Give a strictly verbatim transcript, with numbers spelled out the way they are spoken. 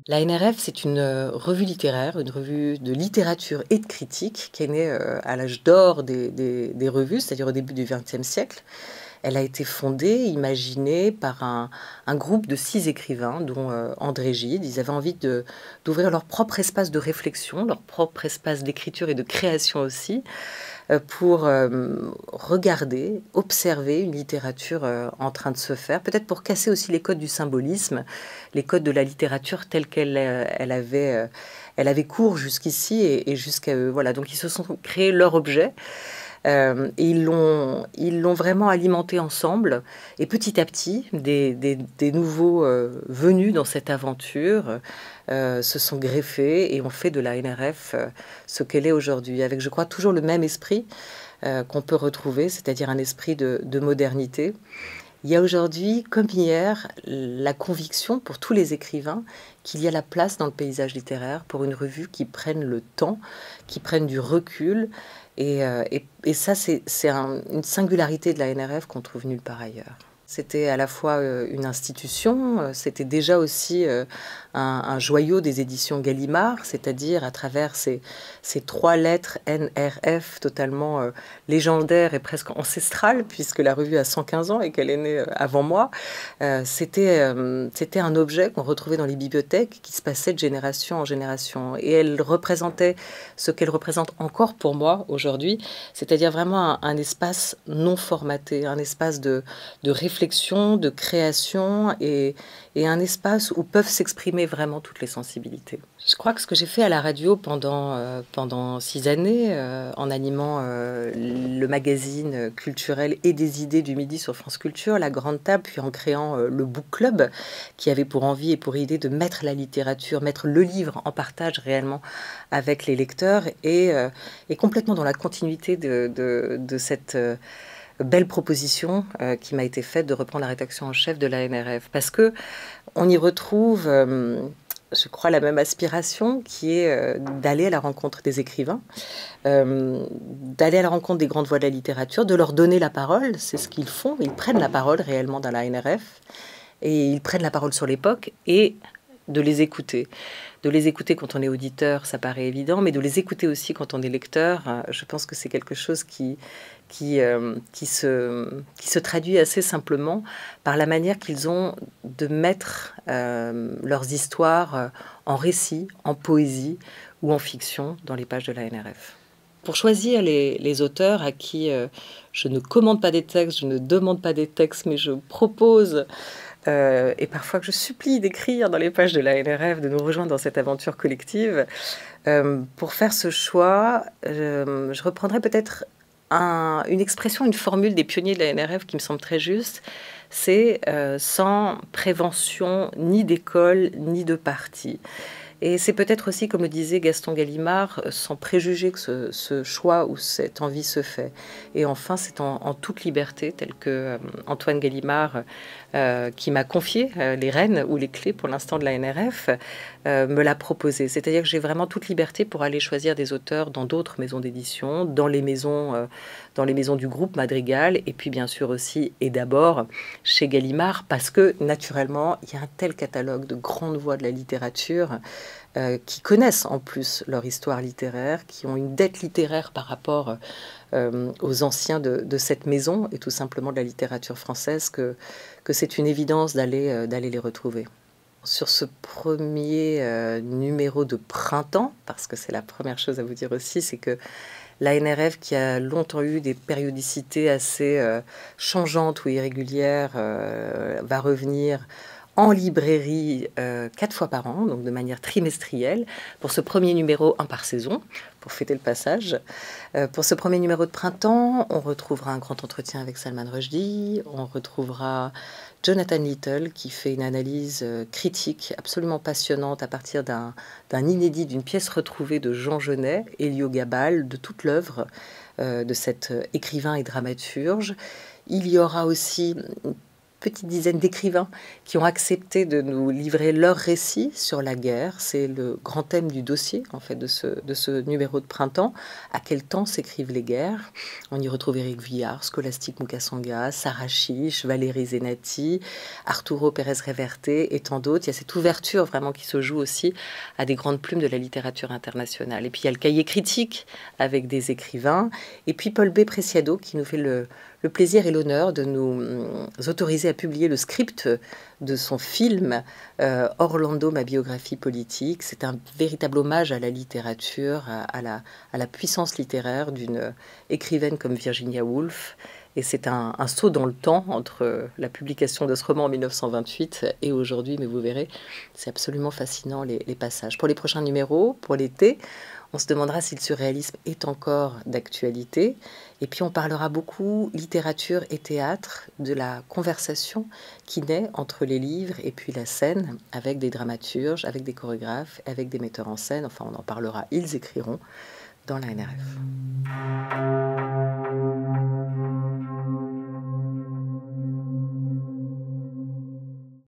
La N R F, c'est une euh, revue littéraire, une revue de littérature et de critique qui est née euh, à l'âge d'or des, des- des revues, c'est-à-dire au début du vingtième siècle. Elle a été fondée, imaginée par un, un groupe de six écrivains, dont euh, André Gide. Ils avaient envie de- d'ouvrir leur propre espace de réflexion, leur propre espace d'écriture et de création aussi, euh, pour euh, regarder, observer une littérature euh, en train de se faire, peut-être pour casser aussi les codes du symbolisme, les codes de la littérature telle qu'elle euh, elle avait, euh, elle avait cours jusqu'ici et, et jusqu'à eux. Voilà, donc ils se sont créés leur objet. Euh, et ils l'ont, ils l'ont vraiment alimenté ensemble. Et petit à petit, des, des- des nouveaux euh, venus dans cette aventure euh, se sont greffés et ont fait de la N R F euh, ce qu'elle est aujourd'hui, avec, je crois, toujours le même esprit euh, qu'on peut retrouver, c'est-à-dire un esprit de, de modernité. Il y a aujourd'hui, comme hier, la conviction pour tous les écrivains qu'il y a la place dans le paysage littéraire pour une revue qui prenne le temps, qui prenne du recul. Et, euh, et- et ça, c'est c'est un- une singularité de la N R F qu'on trouve nulle part ailleurs. C'était à la fois euh, une institution, euh, c'était déjà aussi euh, un, un joyau des éditions Gallimard, c'est-à-dire à travers ces, ces trois lettres N R F totalement euh, légendaires et presque ancestrales, puisque la revue a cent quinze ans et qu'elle est née euh, avant moi. Euh, c'était, euh, c'était un objet qu'on retrouvait dans les bibliothèques qui se passait de génération en génération. Et elle représentait ce qu'elle représente encore pour moi aujourd'hui, c'est-à-dire vraiment un, un espace non formaté, un espace de, de réflexion, de création et, et un espace où peuvent s'exprimer vraiment toutes les sensibilités. Je crois que ce que j'ai fait à la radio pendant, euh, pendant six années, euh, en animant euh, le magazine culturel et des idées du midi sur France Culture, La Grande Table, puis en créant euh, le Book Club, qui avait pour envie et pour idée de mettre la littérature, mettre le livre en partage réellement avec les lecteurs, et, euh, et complètement dans la continuité de, de, de cette... euh, belle proposition euh, qui m'a été faite de reprendre la rédaction en chef de la N R F, parce que on y retrouve, euh, je crois, la même aspiration qui est euh, d'aller à la rencontre des écrivains, euh, d'aller à la rencontre des grandes voix de la littérature, de leur donner la parole. C'est ce qu'ils font. Ils prennent la parole réellement dans la N R F et ils prennent la parole sur l'époque et de les écouter. De les écouter quand on est auditeur, ça paraît évident, mais de les écouter aussi quand on est lecteur, euh, je pense que c'est quelque chose qui, qui, euh, qui, se, qui se traduit assez simplement par la manière qu'ils ont de mettre euh, leurs histoires euh, en récit, en poésie ou en fiction dans les pages de la N R F. Pour choisir les, les auteurs à qui euh, je ne commande pas des textes, je ne demande pas des textes, mais je propose euh, et parfois que je supplie d'écrire dans les pages de la N R F, de nous rejoindre dans cette aventure collective. Euh, pour faire ce choix, euh, je reprendrai peut-être un, une expression, une formule des pionniers de la N R F qui me semble très juste. C'est euh, sans prévention ni d'école ni de parti. Et c'est peut-être aussi, comme le disait Gaston Gallimard, sans préjuger que ce, ce choix ou cette envie se fait. Et enfin, c'est en, en toute liberté, tel que euh, Antoine Gallimard, euh, qui m'a confié euh, les rênes ou les clés pour l'instant de la N R F, euh, me l'a proposé. C'est-à-dire que j'ai vraiment toute liberté pour aller choisir des auteurs dans d'autres maisons d'édition, dans les maisons, euh, dans les maisons du groupe Madrigal, et puis bien sûr aussi, et d'abord, chez Gallimard, parce que naturellement, il y a un tel catalogue de grandes voix de la littérature euh, qui connaissent en plus leur histoire littéraire, qui ont une dette littéraire par rapport euh, aux anciens de, de cette maison et tout simplement de la littérature française, que, que c'est une évidence d'aller euh, d'aller les retrouver. Sur ce premier euh, numéro de printemps, parce que c'est la première chose à vous dire aussi, c'est que la N R F, qui a longtemps eu des périodicités assez euh, changeantes ou irrégulières, euh, va revenir en librairie euh, quatre fois par an, donc de manière trimestrielle, pour ce premier numéro, un par saison, pour fêter le passage. Euh, pour ce premier numéro de printemps, on retrouvera un grand entretien avec Salman Rushdie, on retrouvera Jonathan Little qui fait une analyse euh, critique absolument passionnante à partir d'un d'un inédit, d'une pièce retrouvée de Jean Genet, Elio Gabal, de toute l'œuvre euh, de cet écrivain et dramaturge. Il y aura aussi petite dizaine d'écrivains qui ont accepté de nous livrer leurs récits sur la guerre. C'est le grand thème du dossier, en fait, de ce, de ce numéro de printemps. À quel temps s'écrivent les guerres? On y retrouve Éric Vuillard, Scholastique Mukasanga, Sarah Chiche, Valérie Zenati, Arturo Pérez-Reverte et tant d'autres. Il y a cette ouverture vraiment qui se joue aussi à des grandes plumes de la littérature internationale. Et puis il y a le cahier critique avec des écrivains. Et puis Paul B. Preciado qui nous fait le, le plaisir et l'honneur de nous euh, autoriser à publier le script de son film euh, Orlando, ma biographie politique. C'est un véritable hommage à la littérature, à, à, la, à la puissance littéraire d'une écrivaine comme Virginia Woolf. Et c'est un, un saut dans le temps entre la publication de ce roman en mille neuf cent vingt-huit et aujourd'hui, mais vous verrez, c'est absolument fascinant les, les passages. Pour les prochains numéros, pour l'été, on se demandera si le surréalisme est encore d'actualité. Et puis on parlera beaucoup littérature et théâtre, de la conversation qui naît entre les livres et puis la scène, avec des dramaturges, avec des chorégraphes, avec des metteurs en scène. Enfin, on en parlera, ils écriront dans la N R F.